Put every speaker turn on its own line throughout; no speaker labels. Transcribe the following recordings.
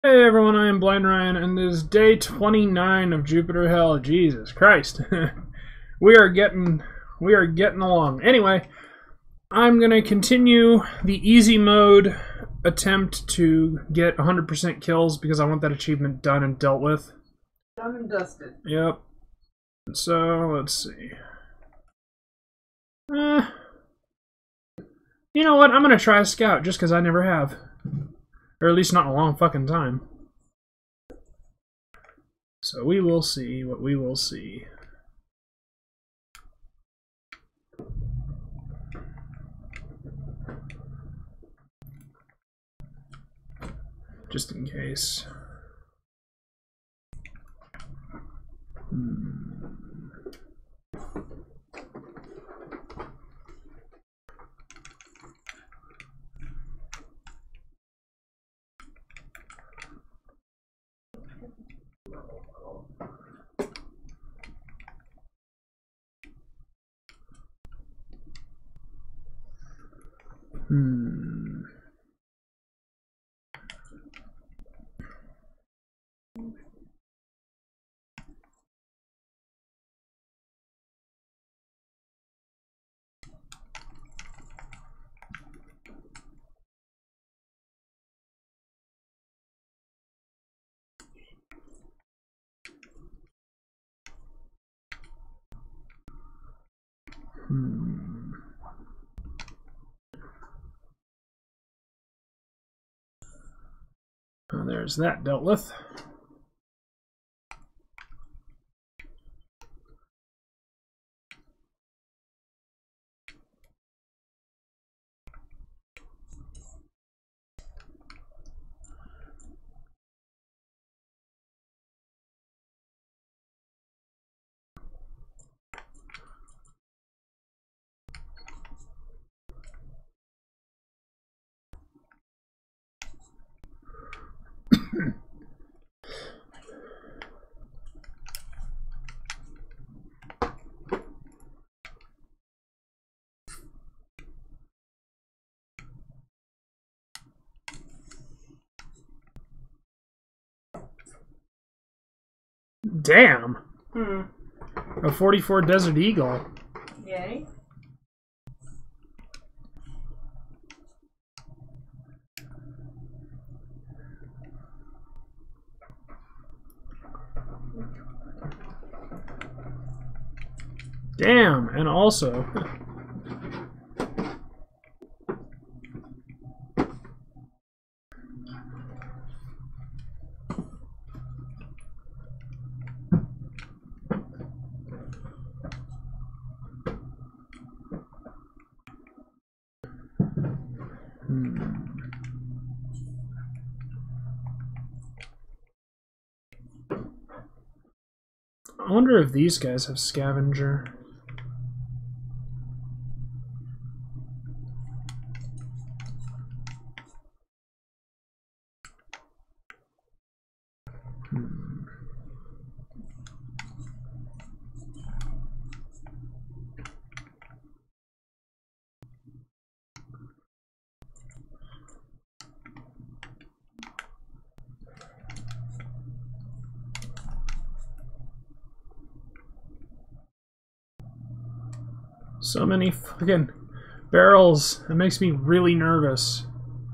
Hey everyone, I am Blind Ryan, and this is day 29 of Jupiter Hell. Jesus Christ. we are getting along. Anyway, I'm gonna continue the easy mode attempt to get 100% kills because I want that achievement done and dealt with.
Done and dusted.
Yep. So, let's see. You know what? I'm gonna try a scout just because I never have. Or at least not in a long fucking time. So we will see what we will see. Just in case. Well, there's that dealt with. Damn! A 44 Desert Eagle.
Yay.
Damn, and also... I wonder if these guys have scavenger. So many fucking barrels. It makes me really nervous.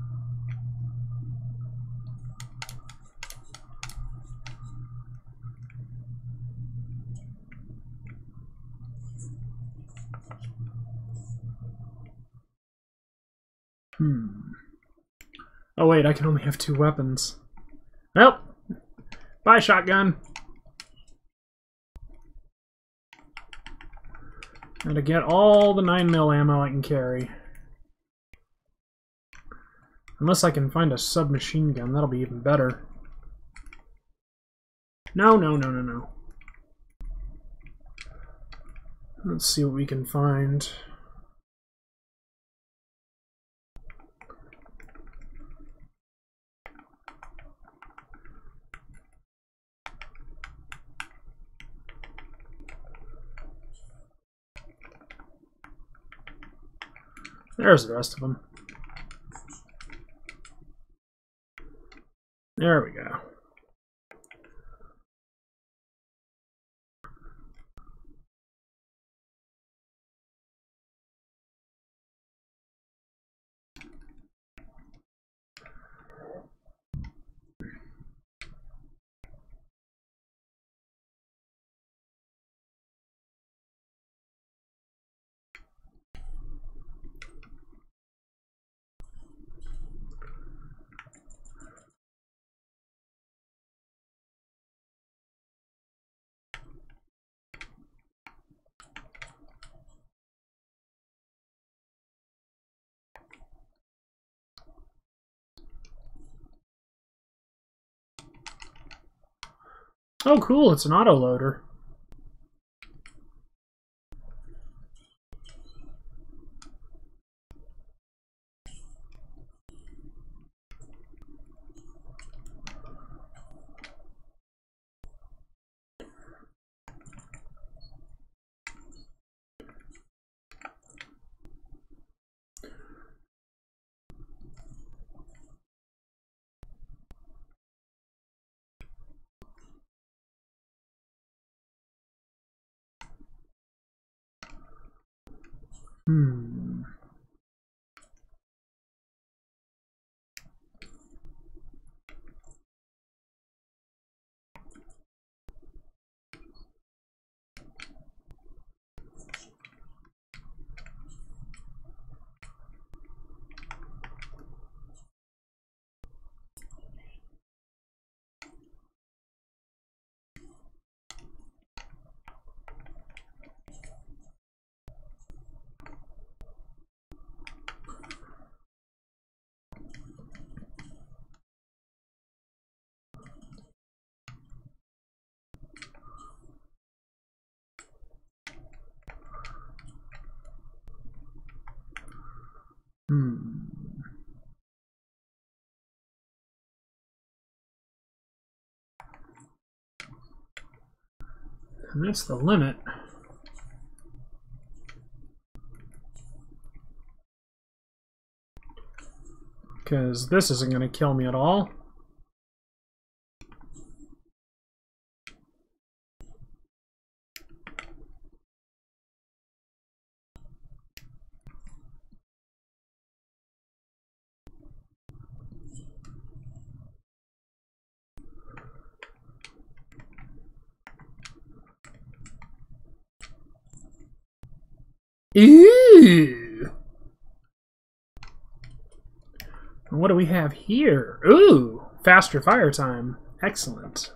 Oh wait, I can only have 2 weapons. Well, bye shotgun. And to get all the 9mm ammo I can carry. Unless I can find a submachine gun, that'll be even better. No, no, no, no, no. Let's see what we can find. There's the rest of them. There we go. Oh, cool, it's an autoloader. Hmm. And that's the limit. Because this isn't going to kill me at all. Ooh! What do we have here? Ooh! Faster fire time. Excellent.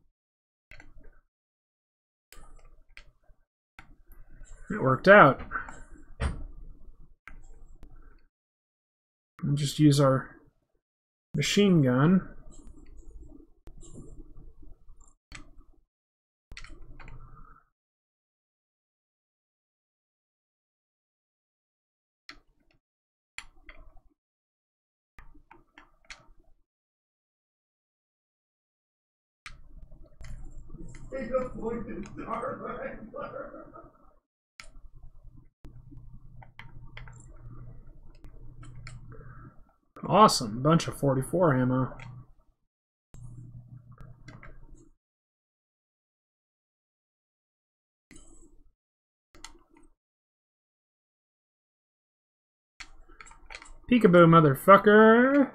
It worked out. We'll just use our machine gun. Awesome. Bunch of 44 ammo. Peekaboo, motherfucker.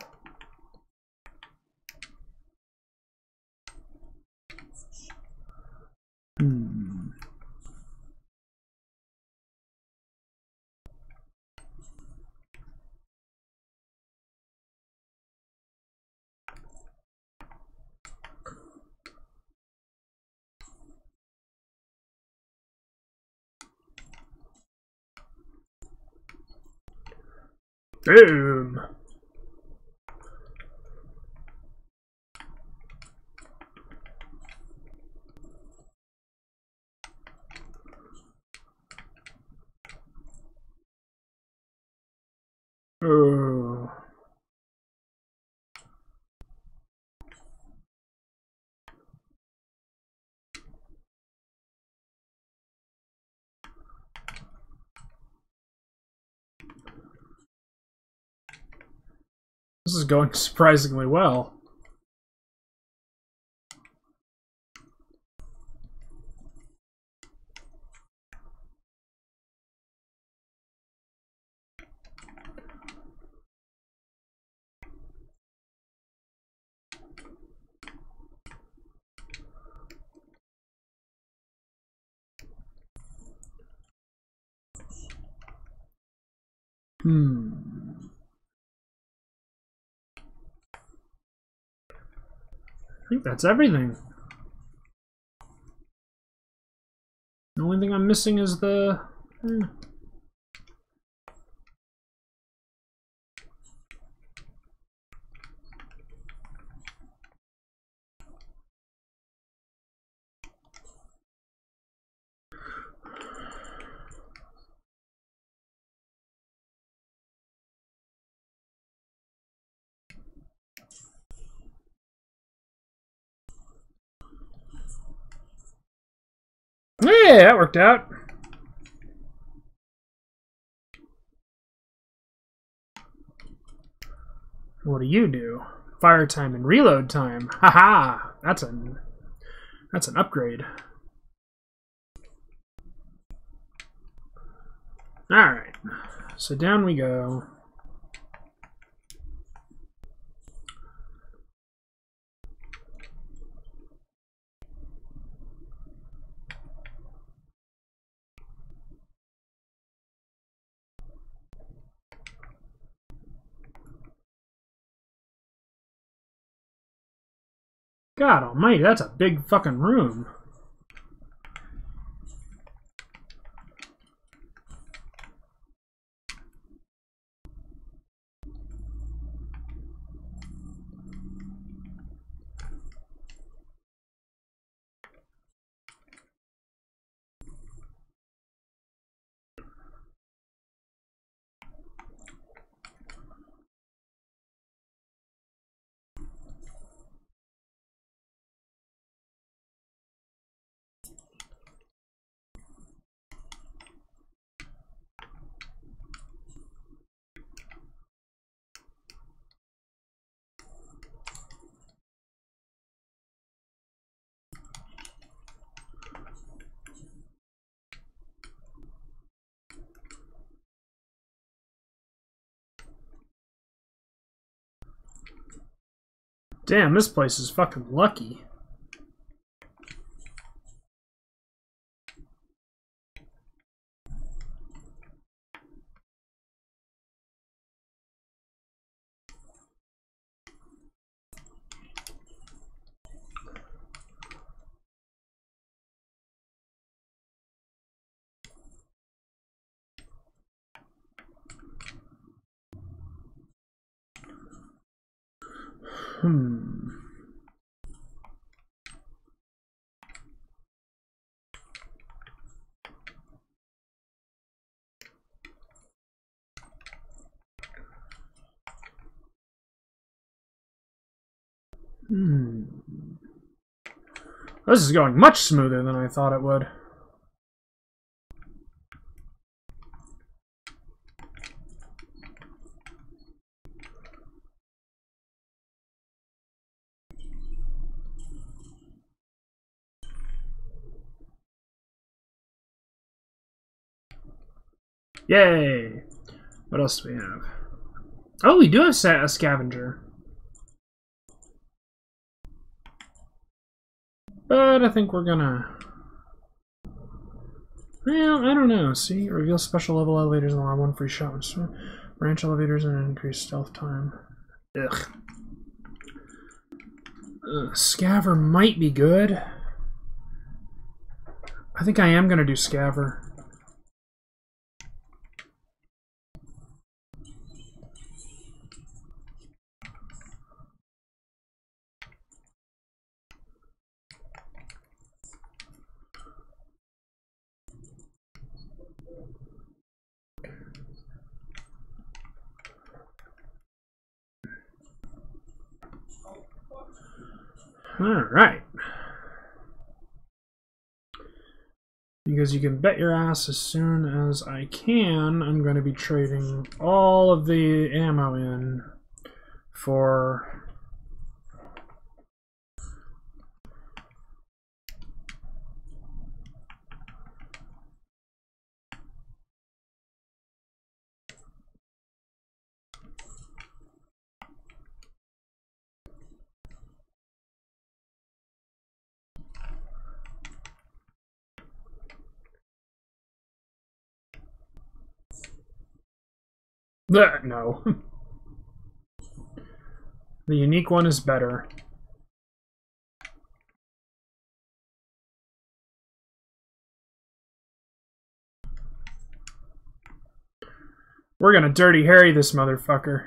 Boom. Oh. This is going surprisingly well. I think that's everything. The only thing I'm missing is the... Yeah, that worked out. What do you do? Fire time and reload time. Haha! That's an upgrade. Alright. So down we go. God almighty, that's a big fucking room. Damn, this place is fucking lucky. This is going much smoother than I thought it would. Yay! What else do we have? Oh, we do have a scavenger. But I think we're gonna... Well, I don't know. See, reveal special level elevators and allow one free shot. Branch elevators and increase stealth time. Ugh. Scaver might be good. I think I am gonna do Scaver. Alright. Because you can bet your ass as soon as I can, I'm going to be trading all of the ammo in for... No. The unique one is better. We're gonna Dirty Harry this motherfucker.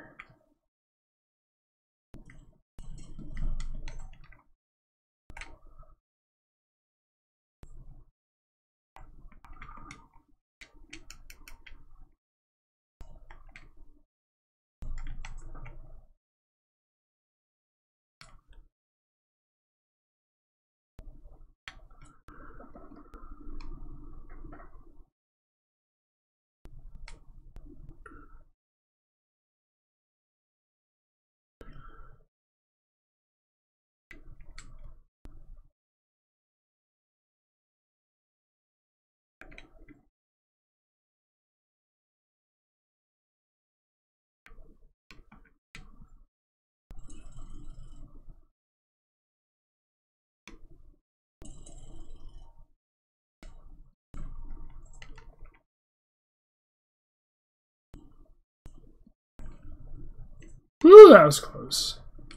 Ooh, that was close.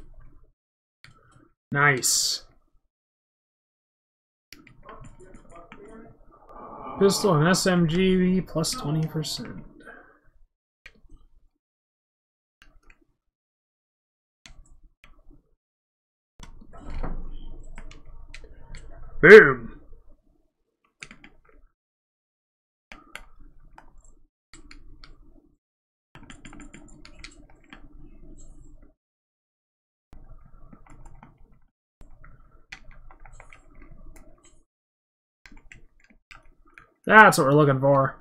Nice. Pistol and SMG plus 20%. Boom. That's what we're looking for.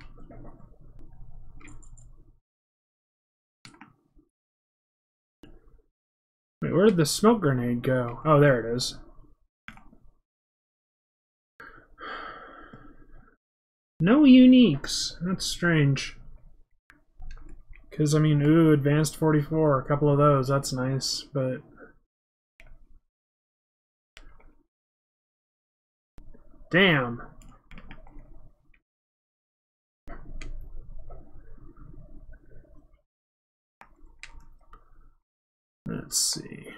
Wait, where did the smoke grenade go? Oh, there it is. No uniques. That's strange. Because, I mean, ooh, advanced 44. A couple of those. That's nice, but... Damn. Let's see.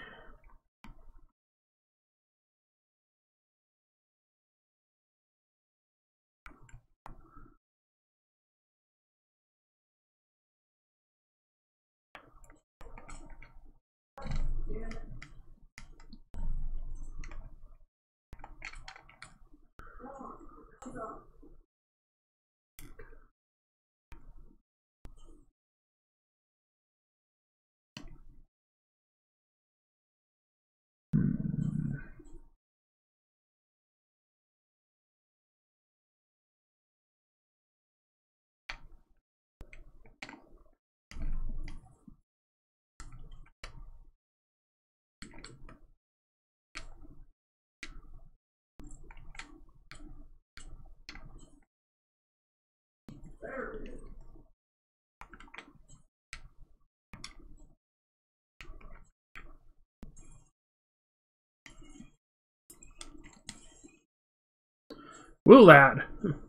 Woo, lad.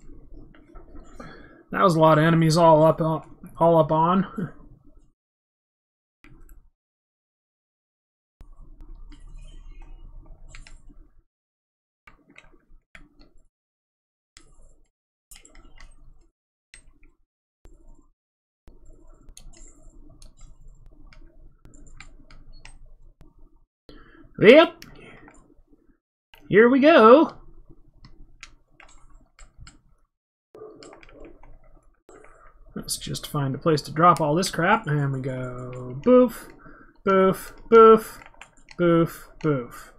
That was a lot of enemies all up on. Yep. Here we go. Let's just find a place to drop all this crap, and we go boof, boof, boof, boof, boof.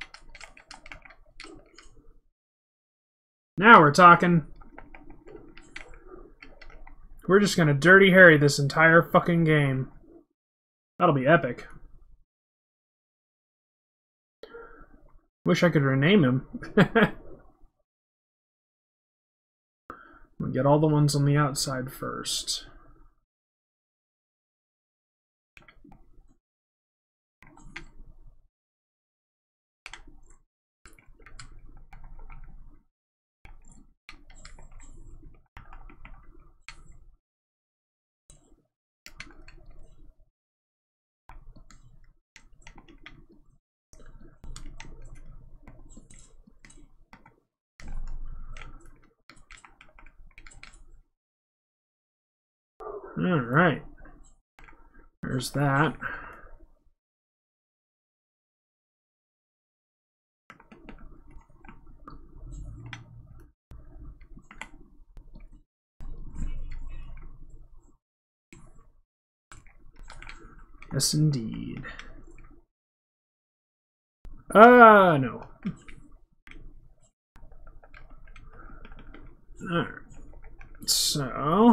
Now we're talking. We're just gonna Dirty Harry this entire fucking game. That'll be epic. Wish I could rename him. We'll get all the ones on the outside first. Alright. There's that. Yes, indeed. No. Alright. So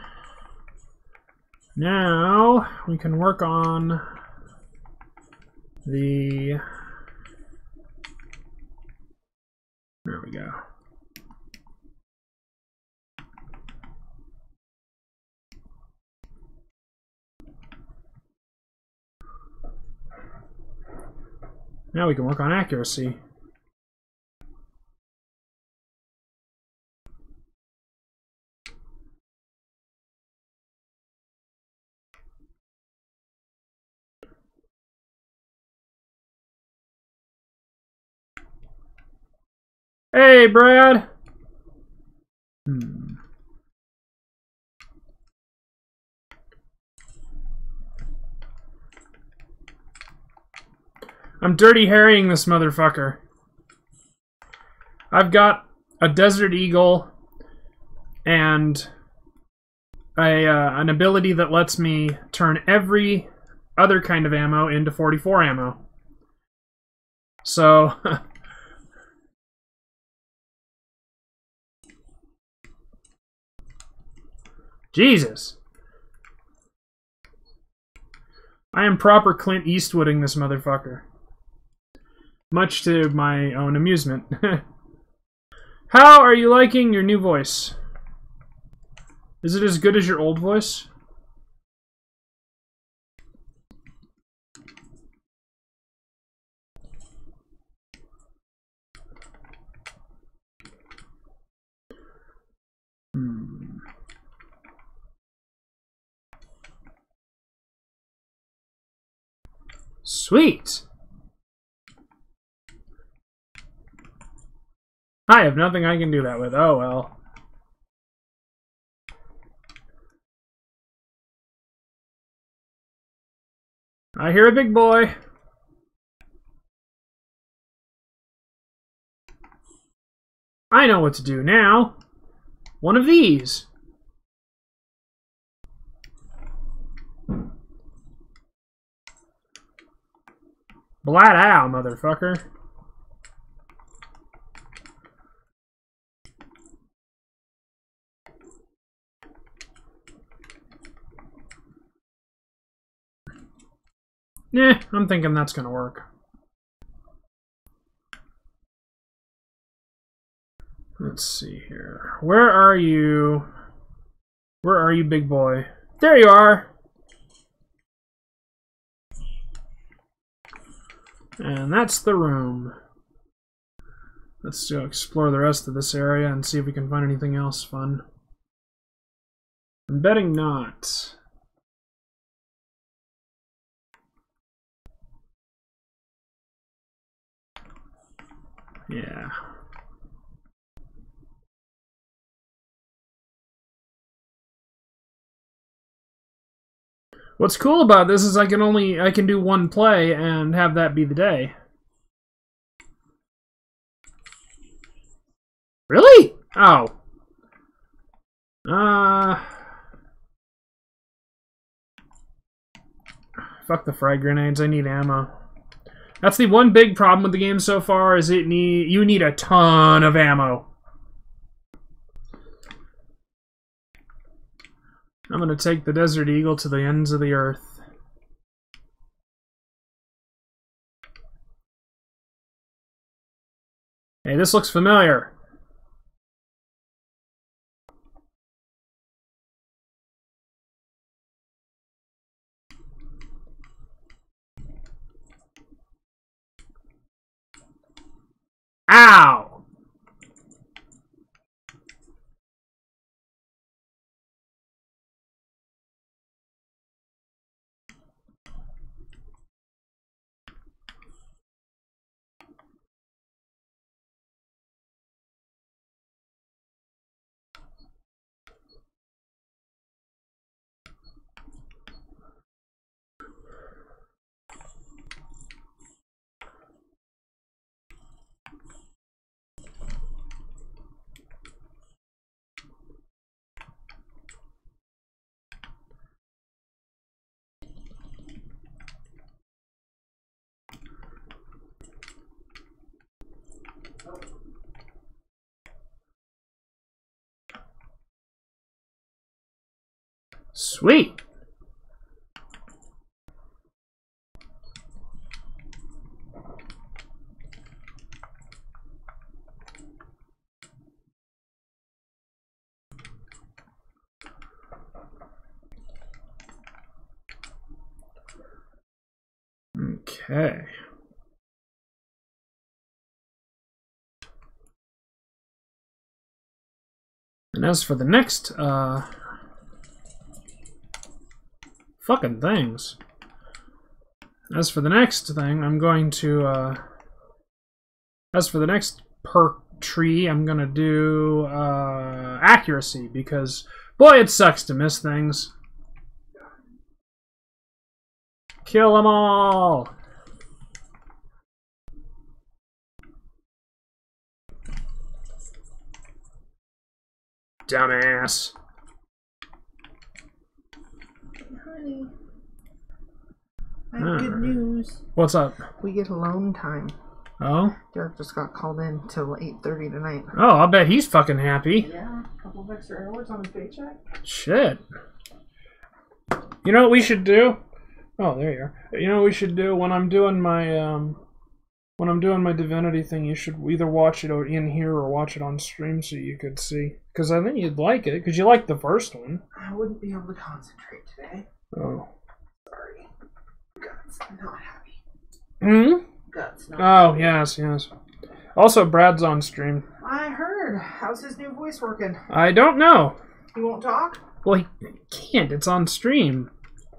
now we can work on the... There we go. Now we can work on accuracy. Hey, Brad! I'm dirty harrying this motherfucker. I've got a Desert Eagle and an ability that lets me turn every other kind of ammo into 44 ammo. So... Jesus. I am proper Clint Eastwooding this motherfucker. Much to my own amusement. How are you liking your new voice? Is it as good as your old voice? Sweet! I have nothing I can do that with. Oh well. I hear a big boy. I know what to do now. One of these. Blat ow, motherfucker. I'm thinking that's gonna work. Let's see here. Where are you? Where are you, big boy? There you are! And that's the room. Let's go explore the rest of this area and see if we can find anything else fun. I'm betting not. Yeah. What's cool about this is I can do one play and have that be the day. Really? Oh. Fuck the frag grenades, I need ammo. That's the one big problem with the game so far, is you need a ton of ammo. I'm gonna take the Desert Eagle to the ends of the earth. Hey, this looks familiar. Ow! Sweet. Okay. And as for the next, fucking things. As for the next thing, I'm going to, as for the next perk tree, I'm gonna do, accuracy, because, boy, it sucks to miss things. Kill them all! Dumbass.
Honey, I have good news.
What's up?
We get alone time.
Oh?
Derek just got called in till 8:30 tonight.
Oh, I'll bet he's fucking happy.
Yeah, a couple of extra hours on his paycheck.
Shit. You know what we should do? Oh, there you are. You know what we should do when I'm doing my Divinity thing? You should either watch it in here or watch it on stream so you could see. Because I think you'd like it, because you liked the first one.
I wouldn't be able to concentrate today.
Oh.
Sorry. Guts not happy.
Hmm?
Guts not
Oh,
happy.
yes. Also, Brad's on stream.
I heard. How's his new voice working?
I don't know.
He won't talk?
Well, he can't. It's on stream.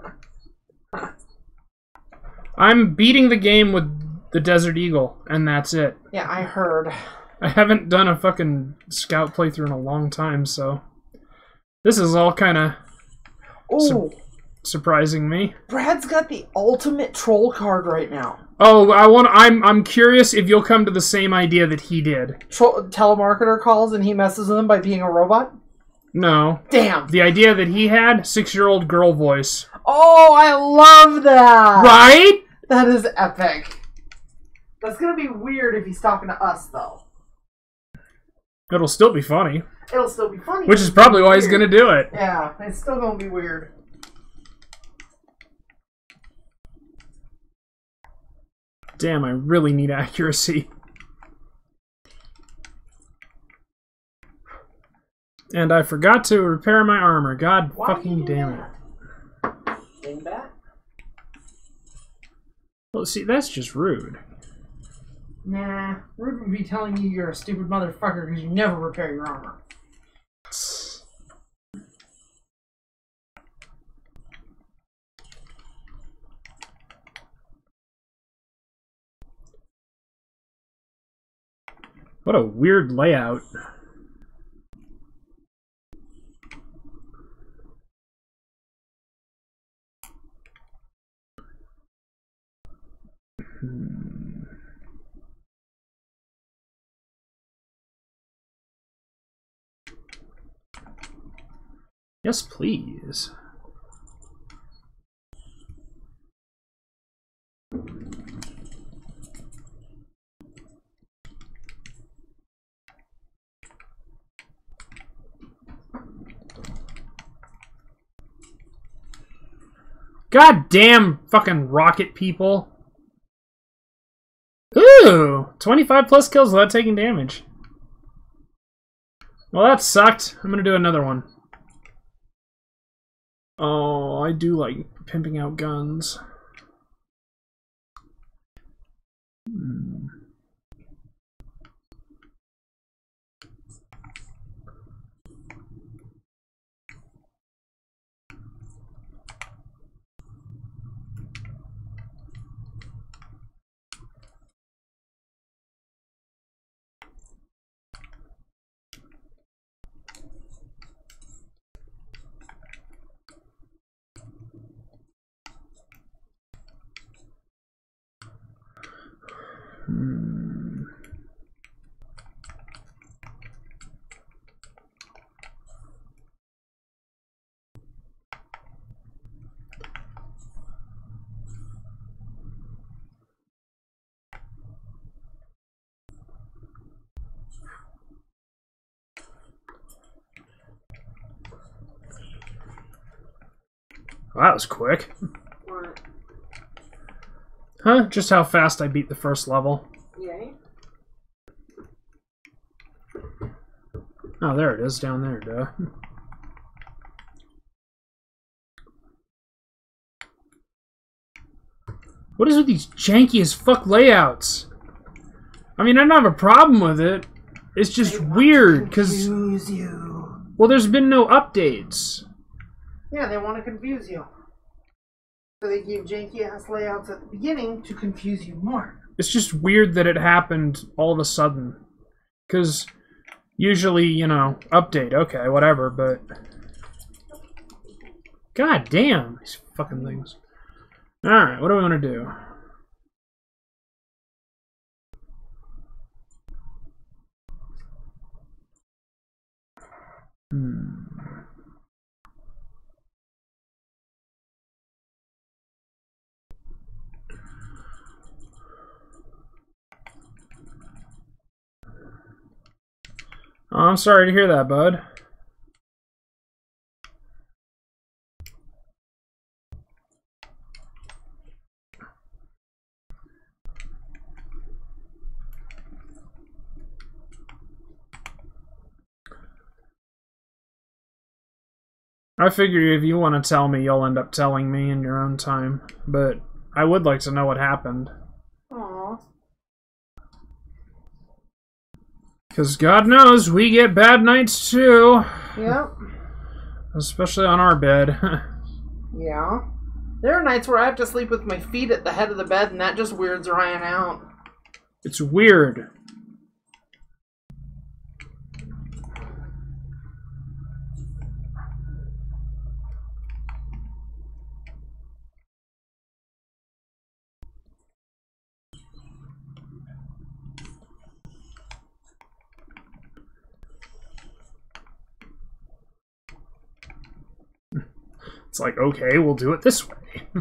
I'm beating the game with the Desert Eagle, and that's it.
Yeah, I heard.
I haven't done a fucking scout playthrough in a long time, so this is all kind of surprising me.
Brad's got the ultimate troll card right now.
Oh, I'm curious if you'll come to the same idea that he did.
Telemarketer calls and he messes with them by being a robot?
No.
Damn.
The idea that he had, 6-year-old girl voice.
Oh, I love that.
Right?
That is epic. That's gonna be weird if he's talking to us, though.
It'll still be funny.
It'll still be funny.
Which is probably why he's gonna do it.
Yeah, it's still gonna be weird.
Damn, I really need accuracy. And I forgot to repair my armor. God fucking damn it.
Lean back.
Well, see, that's just rude.
Nah, Rude would be telling you you're a stupid motherfucker because you never repair your armor.
What a weird layout. Yes, please. God damn fucking rocket people. Ooh! 25 plus kills without taking damage. Well, that sucked. I'm gonna do another one. Oh, I do like pimping out guns. Well, that was quick.
What?
Huh? Just how fast I beat the first level.
Yay.
Oh, there it is, down there, duh. What is with these janky as fuck layouts? I mean, I don't have a problem with it. It's just weird, because... Well, there's been no updates.
Yeah, they want to confuse you. So they give janky-ass layouts at the beginning to confuse you more.
It's just weird that it happened all of a sudden. Because usually, you know, update, okay, whatever, but... God damn, these fucking things. Alright, what do we want to do? Oh, I'm sorry to hear that, bud. I figure if you want to tell me, you'll end up telling me in your own time. But I would like to know what happened.
Aww.
Because God knows, we get bad nights too.
Yep.
Especially on our bed.
Yeah. There are nights where I have to sleep with my feet at the head of the bed, and that just weirds Ryan out.
It's weird. It's like, okay, we'll do it this way.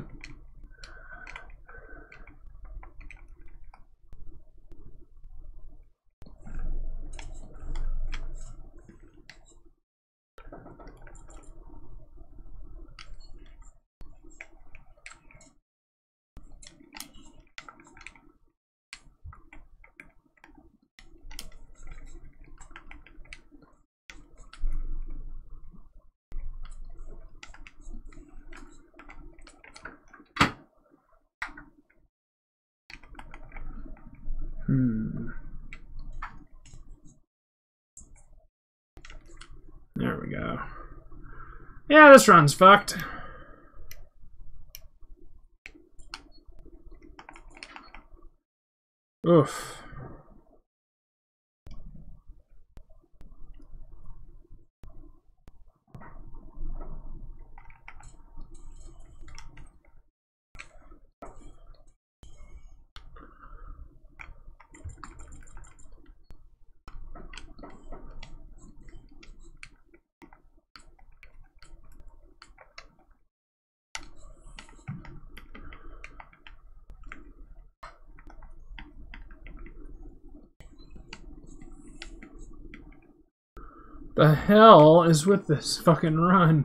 There we go. Yeah, this run's fucked. Oof. The hell is with this fucking run?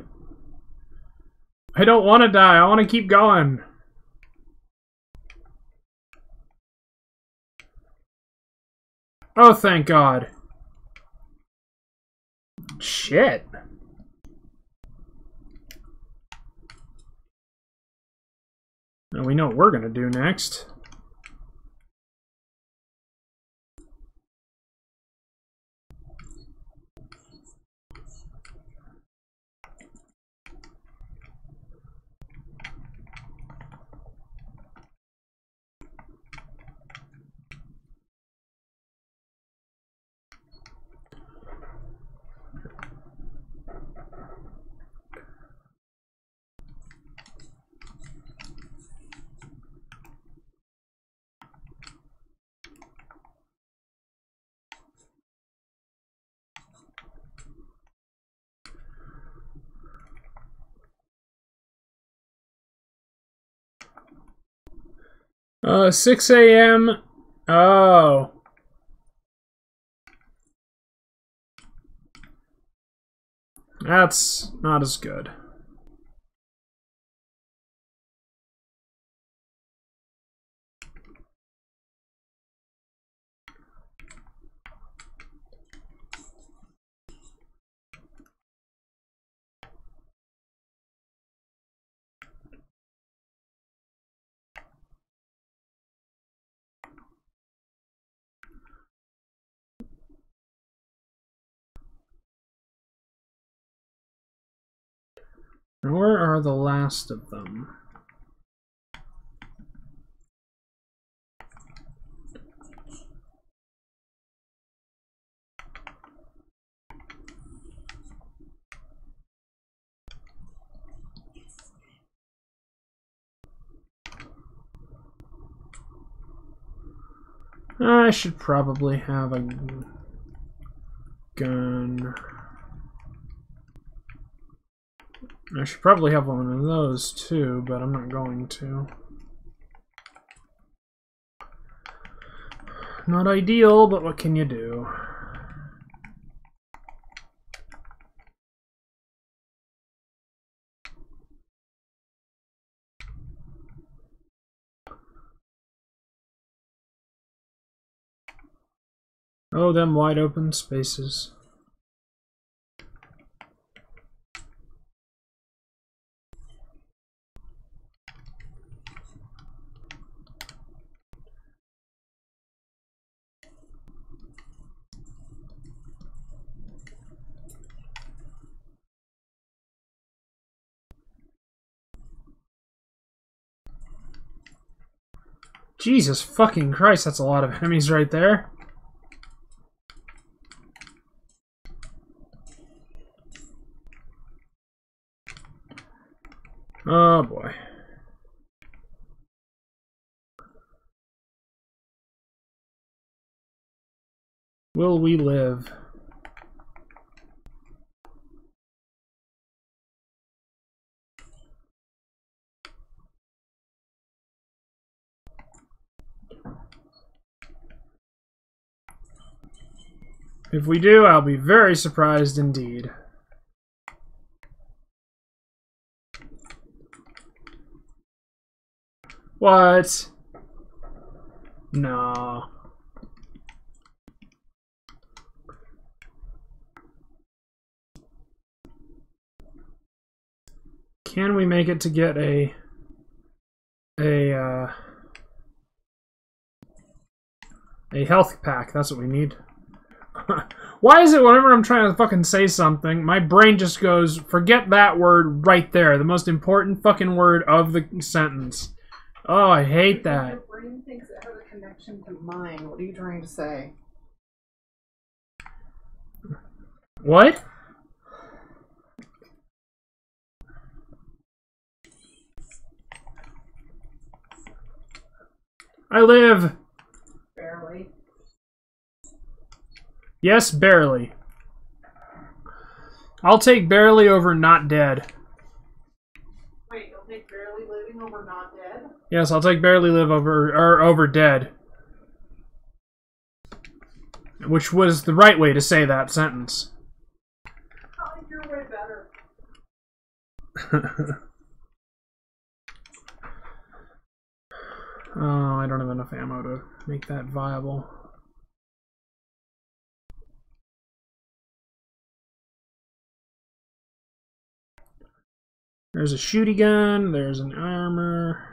I don't want to die. I want to keep going. Oh, thank God. Shit. Now we know what we're gonna do next. Uh, 6 a.m. Oh. That's not as good. Where are the last of them? I should probably have a gun. I should probably have one of those too, but I'm not going to. Not ideal, but what can you do? Oh, them wide open spaces. Jesus fucking Christ, that's a lot of enemies right there. Oh boy. Will we live? If we do, I'll be very surprised indeed. What? No. Can we make it to get a health pack? That's what we need. Why is it whenever I'm trying to fucking say something, my brain just goes, forget that word right there, the most important fucking word of the sentence. Oh, I hate that.
Your brain thinks it has a connection to mine. What are you trying to say?
What? I live.
Barely.
Yes, barely. I'll take barely over not dead.
Wait, you'll take barely living over not dead?
Yes, I'll take barely live over dead. Which was the right way to say that sentence.
I like your way better.
Oh, I don't have enough ammo to make that viable. There's a shooty gun, there's an armor.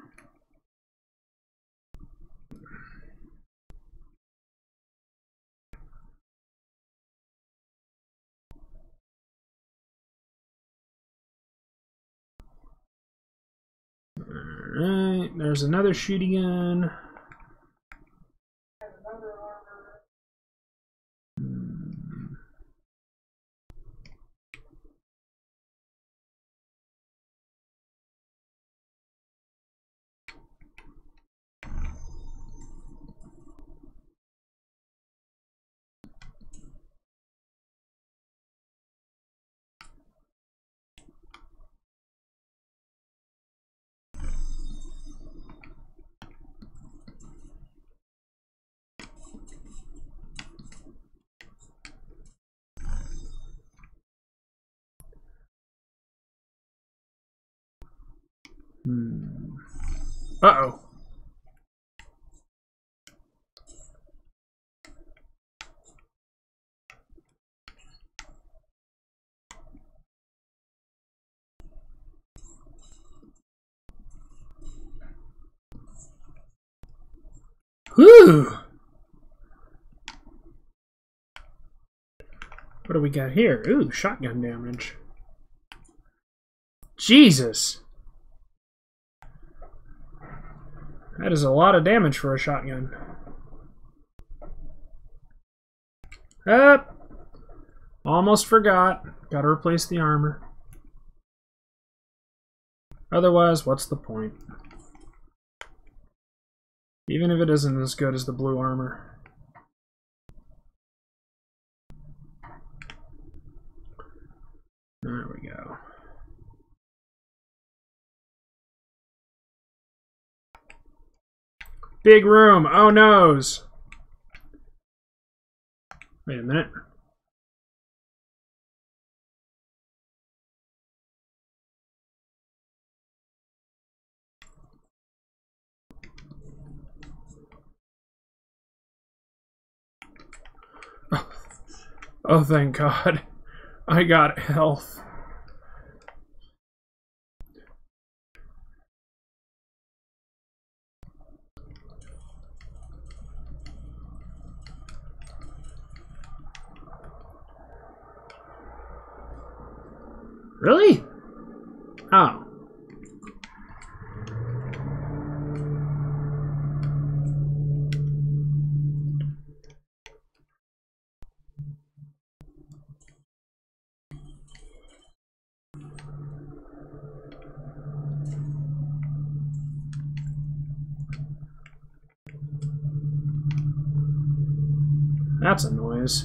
Alright, there's another shooty gun.
Another armor.
Uh-oh. Whew! What do we got here? Ooh, shotgun damage. Jesus. That is a lot of damage for a shotgun. Up! Almost forgot. Gotta replace the armor. Otherwise, what's the point? Even if it isn't as good as the blue armor. There we go. Big room. Oh noes. Wait a minute. Oh, thank God. I got health. Really? Oh. That's a noise.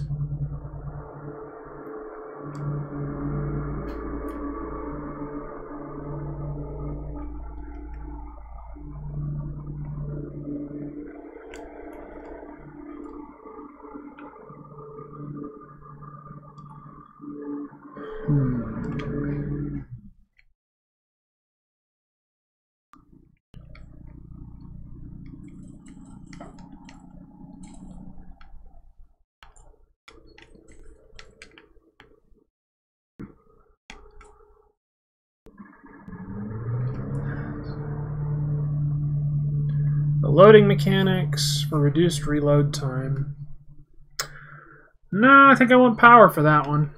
The loading mechanics for reduced reload time. No, I think I want power for that one.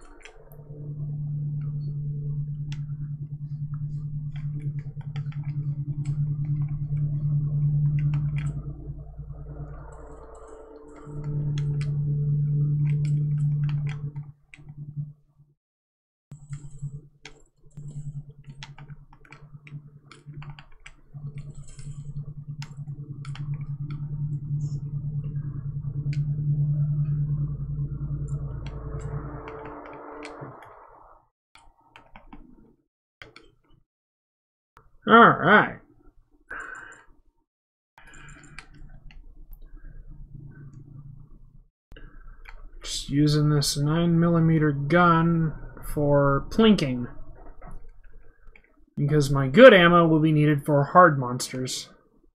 All right. Just using this 9mm gun for plinking, because my good ammo will be needed for hard monsters.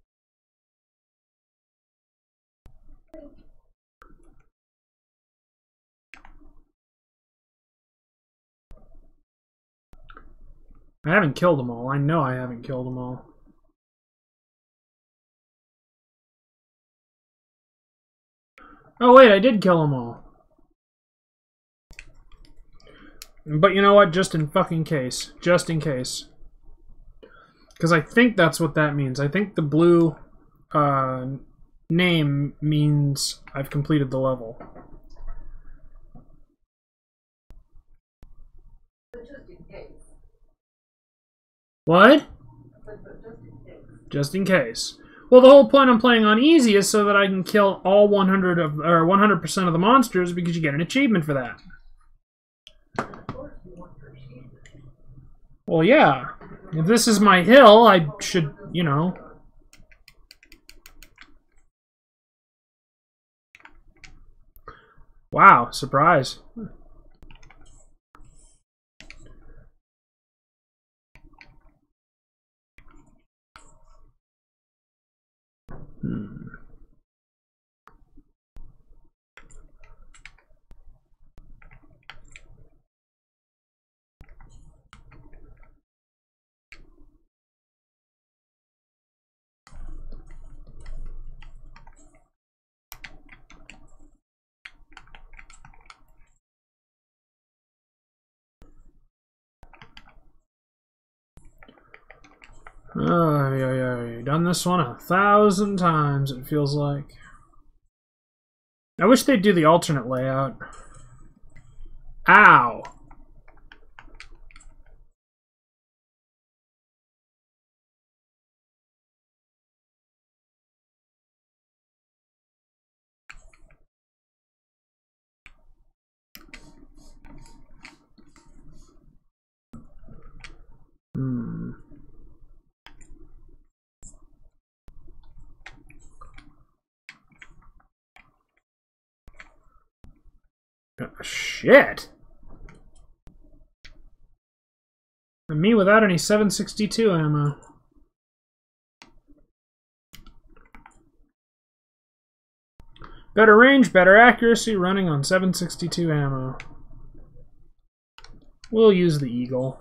I haven't killed them all. I know I haven't killed them all. Oh wait, I did kill them all. But you know what? Just in fucking case. Just in case. Because I think that's what that means. I think the blue name means I've completed the level.
Just in case.
What? Just in case. Well, the whole point I'm playing on easy is so that I can kill all 100% of the monsters, because you get an achievement for that. Well, yeah. If this is my hill, I should, you know. Wow, surprise. Oh, yeah. Done this one 1,000 times, it feels like. I wish they'd do the alternate layout. Ow! Oh, shit! And me without any 7.62 ammo. Better range, better accuracy, running on 7.62 ammo. We'll use the Eagle.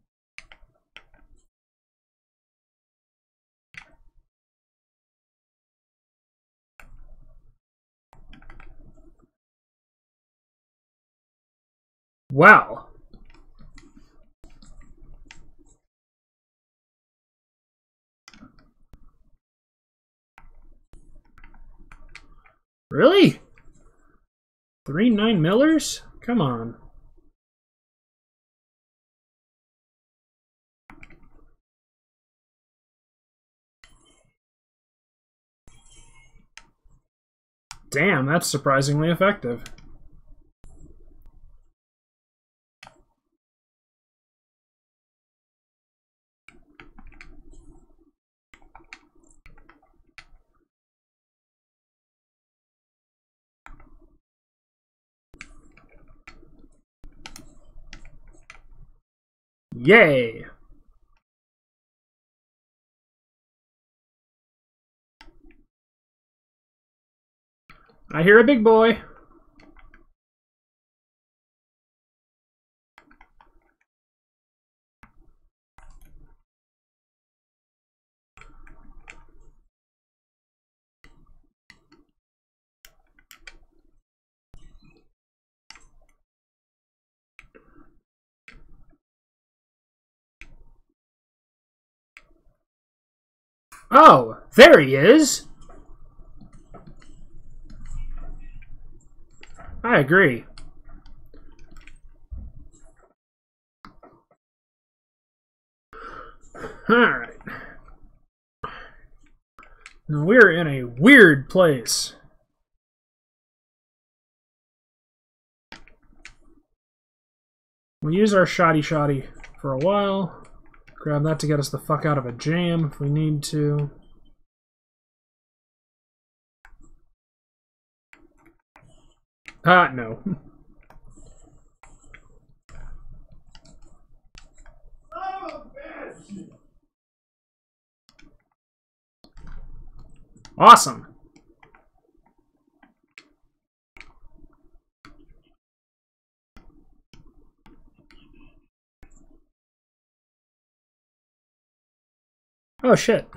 Wow. Really? 3 9mm? Come on. Damn, that's surprisingly effective. Yay! I hear a big boy. Oh, there he is! I agree. Alright. Now we're in a weird place. We'll use our shoddy for a while. Grab that to get us the fuck out of a jam if we need to. Ah, no. Awesome. Oh shit.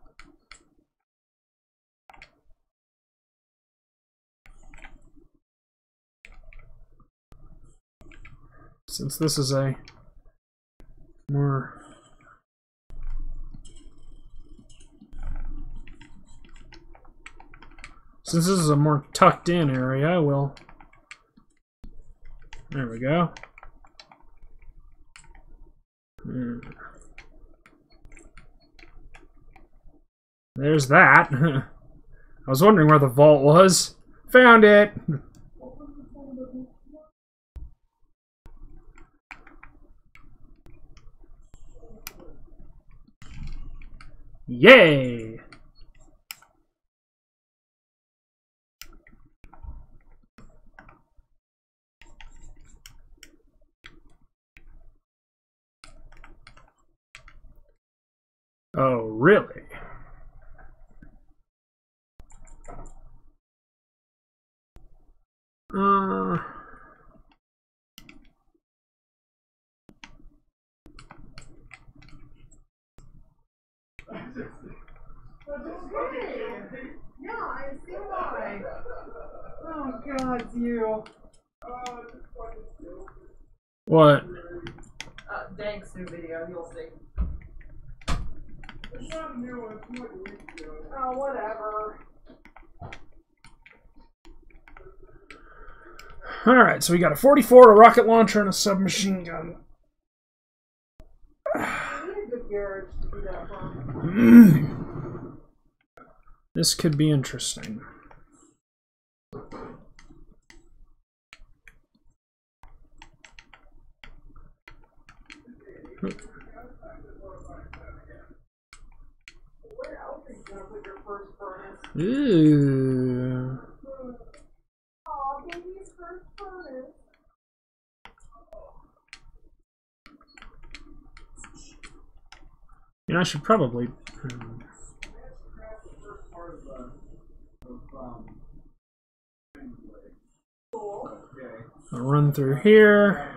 Since this is a more tucked in area, we'll there we go. There's that. I was wondering where the vault was. Found it! Yay! Oh, really?
Yeah, I see why. Oh God, it's you.
What?
Dank's new video, you'll see. Oh, whatever.
Alright, so we got a 44, a rocket launcher, and a submachine gun. This could be interesting. Ooh. You know, I should probably. I'll run through here.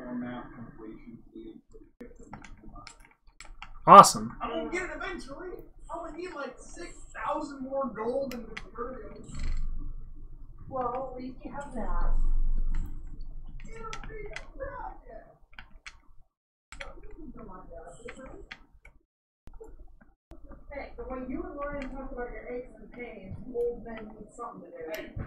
Awesome.
I'm gonna get it eventually. I'm gonna need like 6,000 more gold and materials.
Well, at least you have that. Hey, but when you and Ryan talk about your aches and pains, you old men need something to do.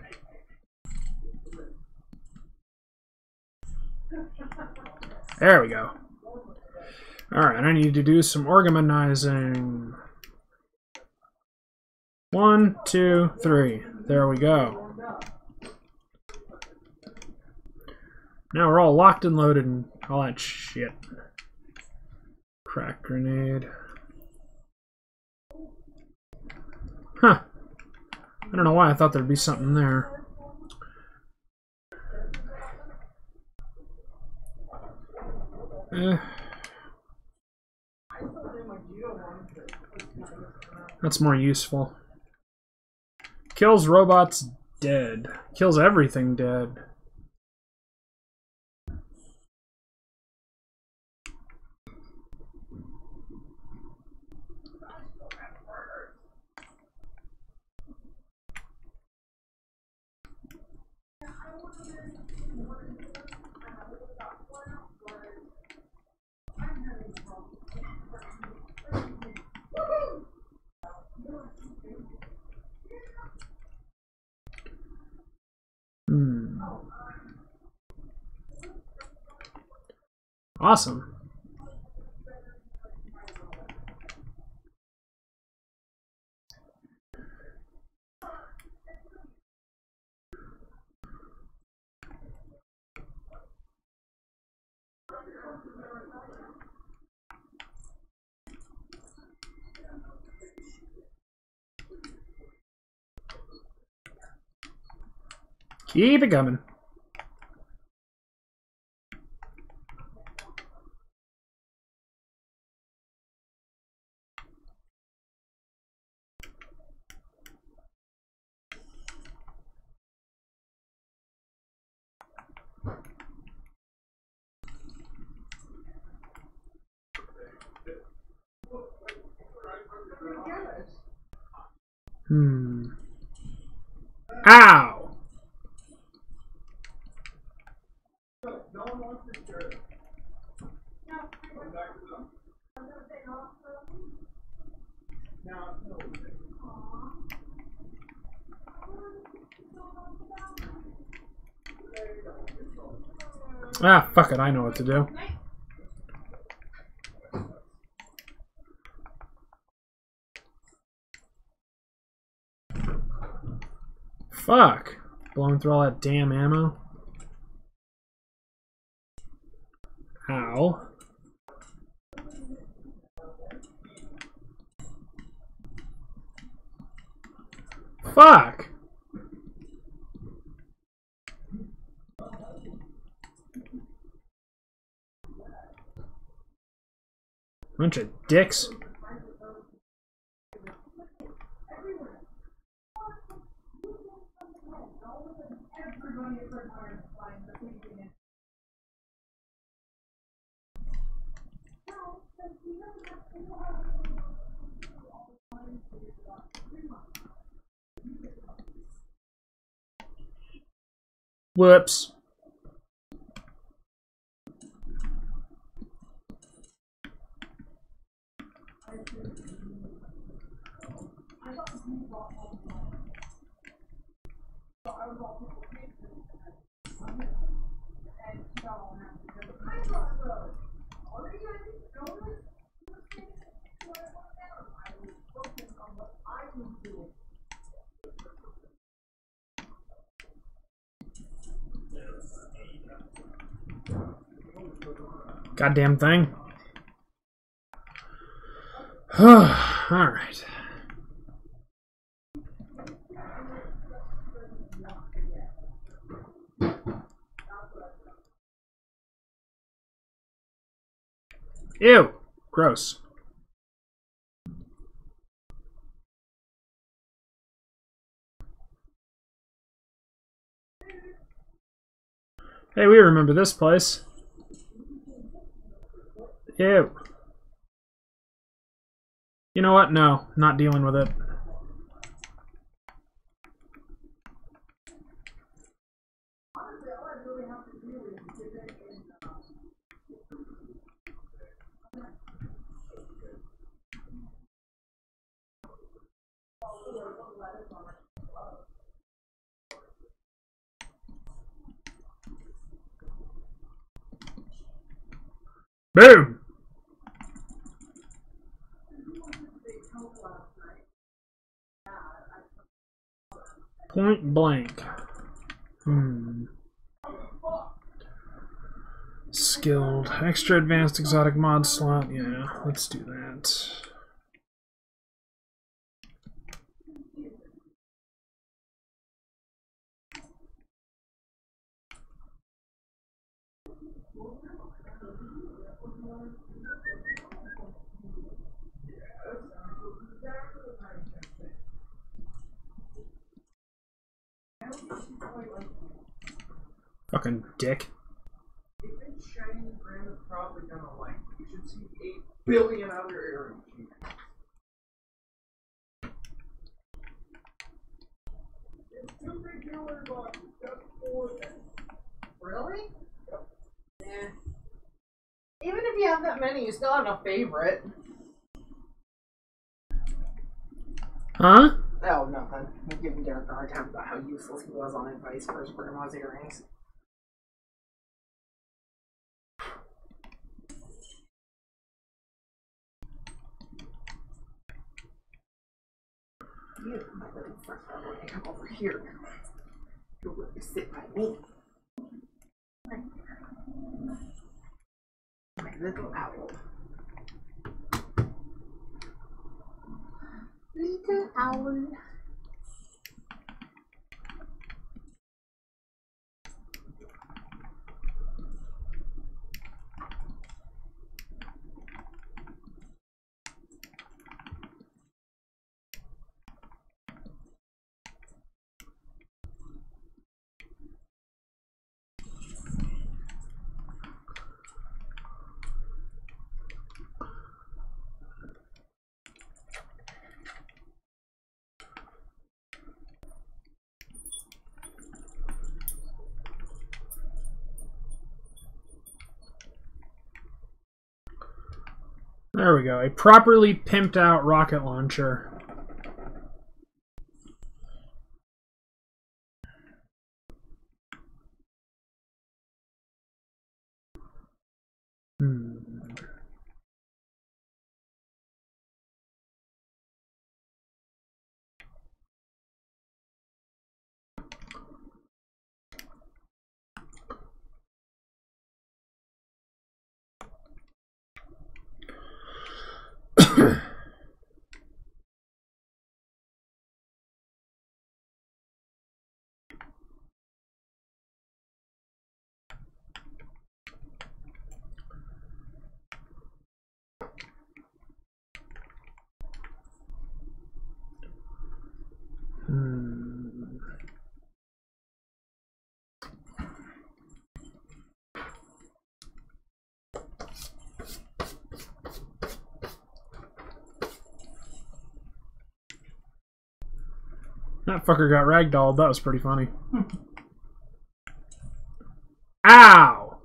There we go. Alright, I need to do some organizing. 1, 2, 3. There we go. Now we're all locked and loaded and all that shit. Crack grenade. Huh. I don't know why I thought there'd be something there. That's more useful. Kills robots dead. Kills everything dead. Awesome. Keep it coming. Ow! Ah, fuck it, I know what to do. Fuck. Blowing through all that damn ammo. Ow. Fuck. Bunch of dicks. Whoops. Goddamn thing. Alright. Ew! Gross. Hey, we remember this place. Ew. You know what? No, not dealing with it. Boom! Point blank. Skilled. Extra advanced exotic mod slot. Yeah, let's do that. Fucking dick.
If it's shiny, Brandon's probably gonna like it. You should see 8 billion other error machines. It's too big to worry about. It's got 4 things.
Really? Yeah. Even if you have that many, you still have a favorite.
Huh?
Oh, nothing. I'm giving Derek a hard time about how useless he was on advice for his grandma's earrings. You, my little friend, are going to come over here now. You're going to sit by me. Right there. My little owl. Little owl.
There we go. A properly pimped out rocket launcher. That fucker got ragdolled. That was pretty funny. Ow!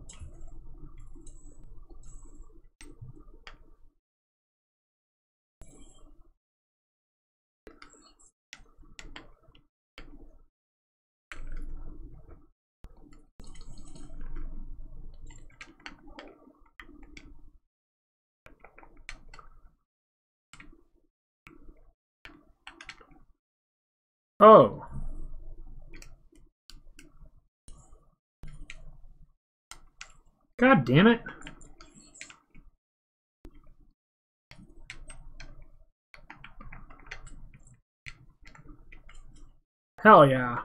Oh. God damn it. Hell yeah.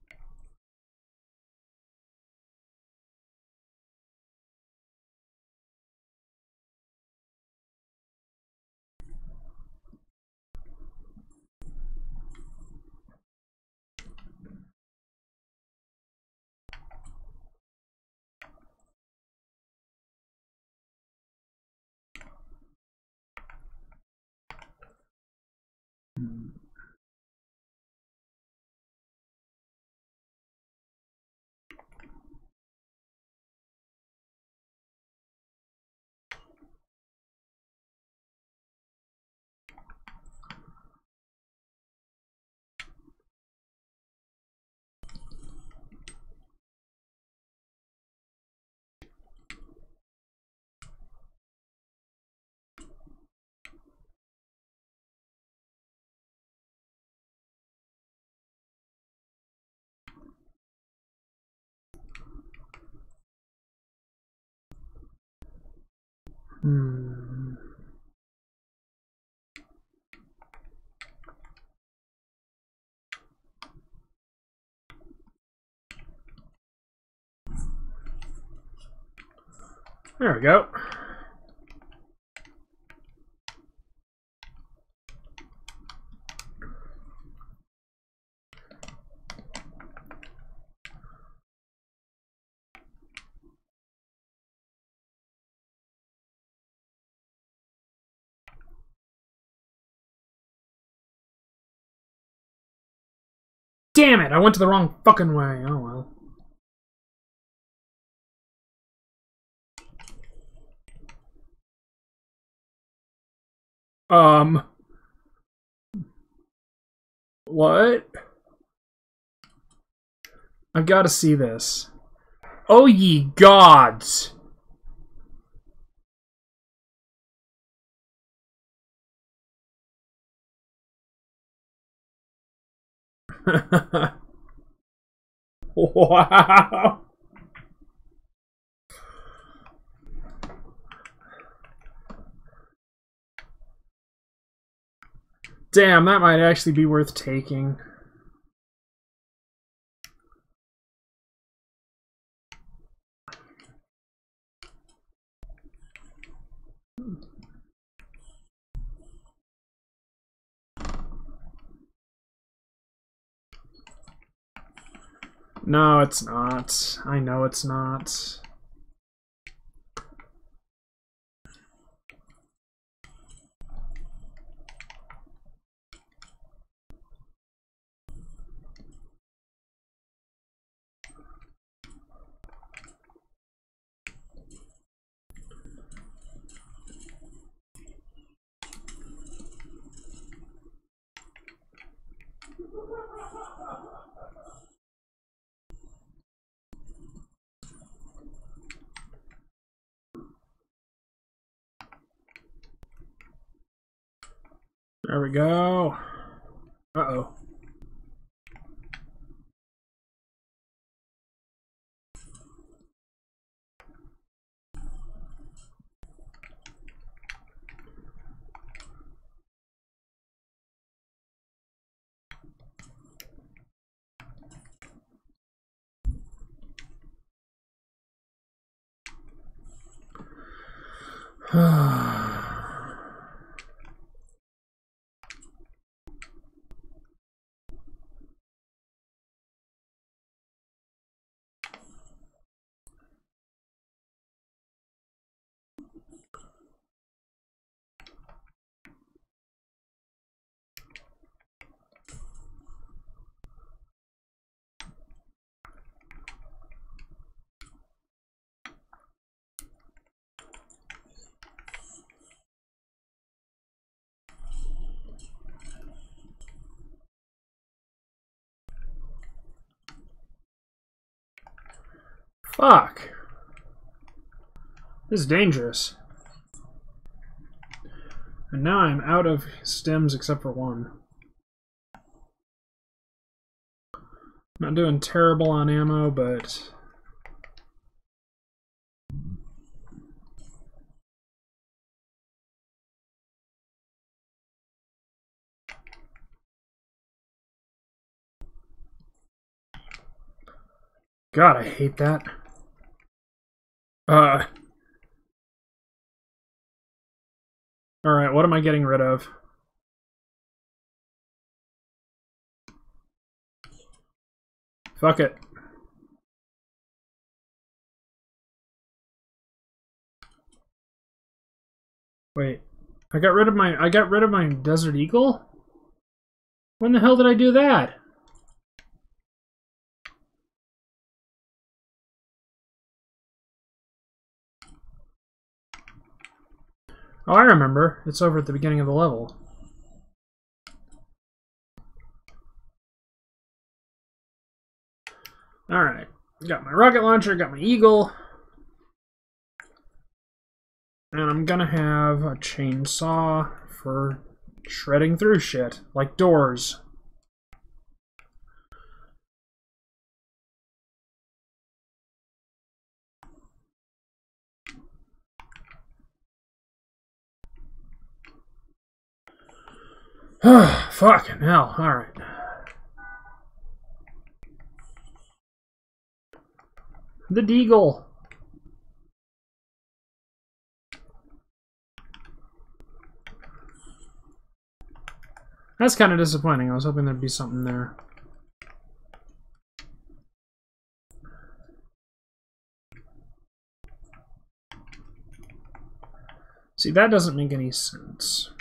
There we go. Damn it! I went to the wrong fucking way. Oh well. What? I've got to see this. Oh ye gods! Wow! Damn, that might actually be worth taking. No, it's not. I know it's not. There we go. Uh-oh. Fuck. This is dangerous. And now I'm out of stems except for one. Not doing terrible on ammo, but... God, I hate that. Alright, what am I getting rid of? Fuck it. Wait. I got rid of my Desert Eagle? When the hell did I do that? Oh, I remember. It's over at the beginning of the level. Alright. Got my rocket launcher, got my Eagle. And I'm gonna have a chainsaw for shredding through shit, like doors. Fucking hell, alright. The Deagle. That's kind of disappointing. I was hoping there'd be something there. See, that doesn't make any sense.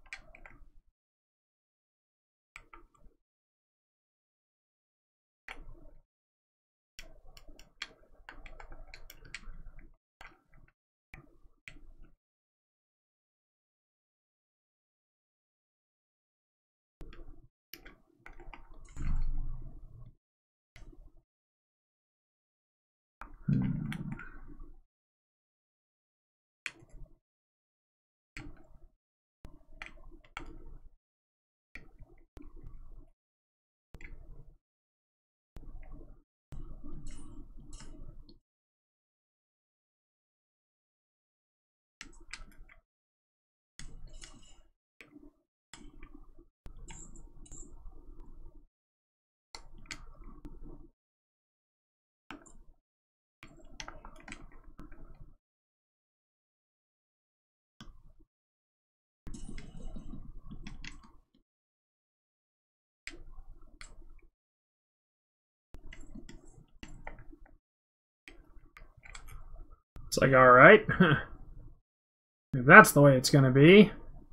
It's like, alright. If that's the way it's gonna be.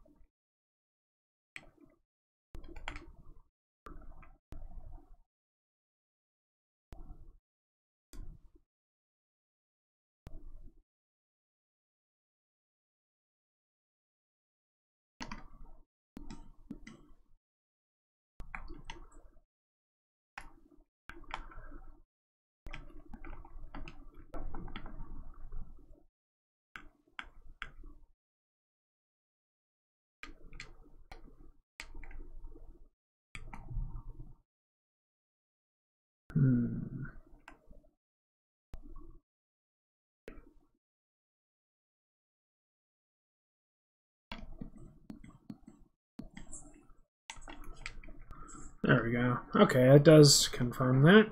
There we go. Okay, it does confirm that.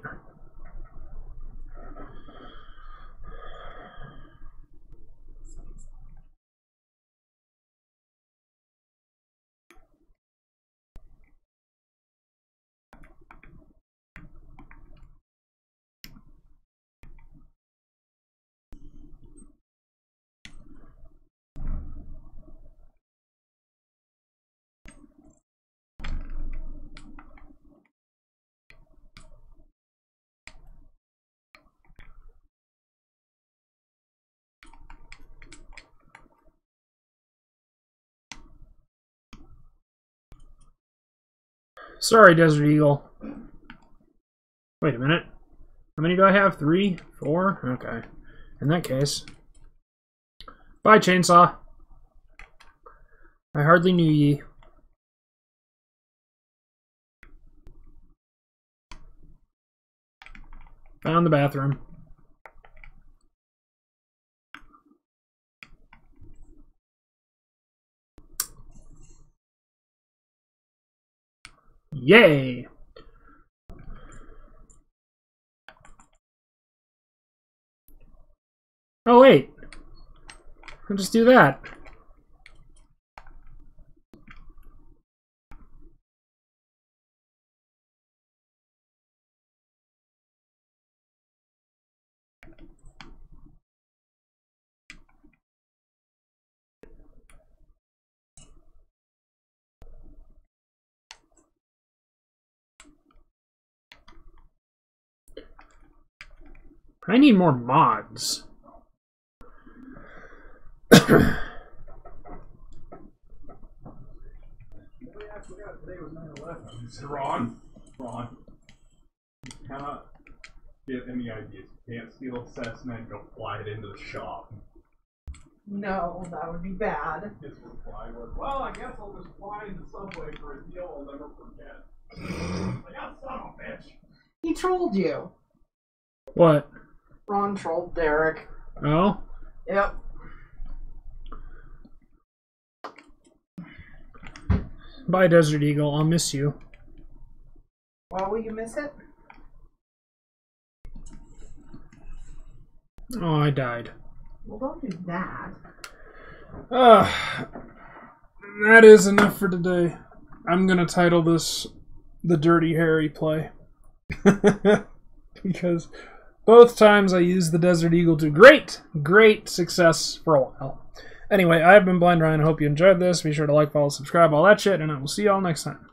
Sorry, Desert Eagle. Wait a minute. How many do I have? 3? 4? Okay. In that case. Bye, chainsaw. I hardly knew ye. Found the bathroom. Yay! Oh, wait. I'll just do that. I need more mods.
Today was 9/11. Ron. You cannot get any ideas. You can't steal Cessna and go fly it into the shop.
No, that would be bad.
His reply was, well, I guess I'll just fly into Subway for a deal I'll never forget. Like, that son of a bitch.
He trolled you.
What?
Ron trolled Derek.
Oh?
Yep.
Bye, Desert Eagle. I'll miss you.
Why will you miss it?
Oh, I died.
Well, don't do that.
That is enough for today. I'm gonna title this the Dirty Harry play. Because both times I used the Desert Eagle to great success for a while. Anyway, I've been Blind Ryan. I hope you enjoyed this. Be sure to like, follow, subscribe, all that shit, and I will see y'all next time.